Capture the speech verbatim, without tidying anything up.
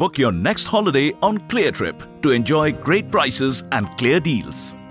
Book your next holiday on Cleartrip to enjoy great prices and clear deals.